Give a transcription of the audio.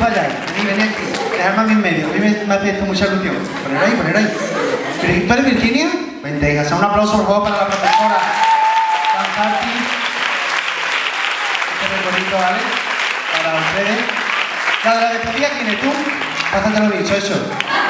falláis. Vení aquí. Dejadme a mí en medio. A mí me hace esto mucha ilusión. Poner ahí, poner ahí. ¿Tú eres Virginia? Venga, un aplauso por favor para la profesora Fantastic. Este recorrido, ¿vale? Para ustedes. La de la despedida, ¿quién es tú? Bastante lo he dicho, eso.